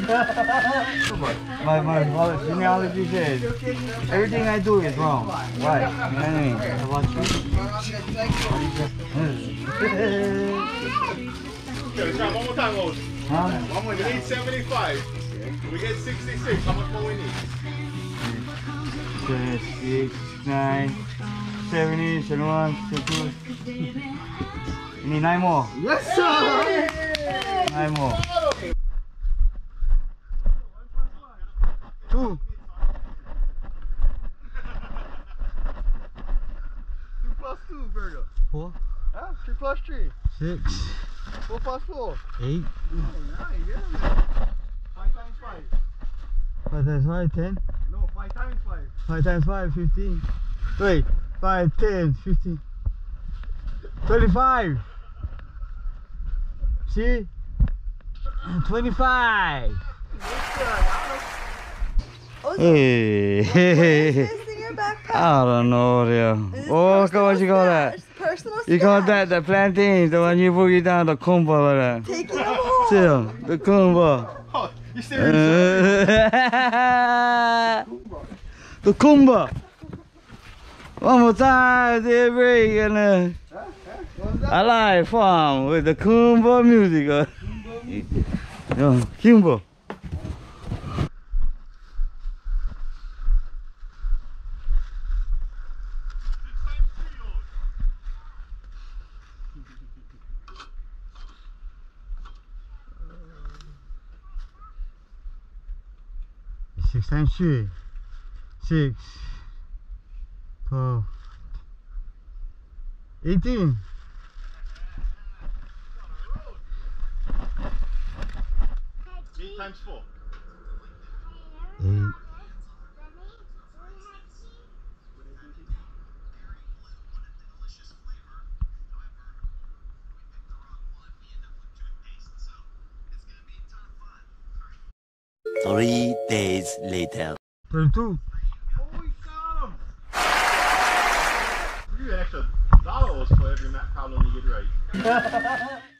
My genealogy says everything I do is wrong. Why? How about you? Okay, try one more time, Oz. Huh? One more. You need 75. We get 66. How much more we need? 6, 9, 70, 71, 72. You need 9 more. Yes, sir. 9 more. 2. 2 plus 2, Virgo. 4. Huh? 3 plus 3. 6. 4 plus 4. 8. Oh, nice. Yeah, man. 5 times 5. 5 times 5, 10. No, 5 times 5. 5 times 5, 15. Wait, 5, 10, 15. 25. See? 25. Hey. What is this in your backpack? I don't know, dear. Oh, what you call that? Personal You call stash. that the plantain, the one you boogie down the kumba like that. Taking them home. See, the kumba. Oh, you serious? The kumba. One more time, they break and I like farm with the kumba music. Kumba. Six times 3. 6. 12. 18. 8 times 4. 8. Three days later. 32. Oh, we got him. You get extra dollars for every how long you get right.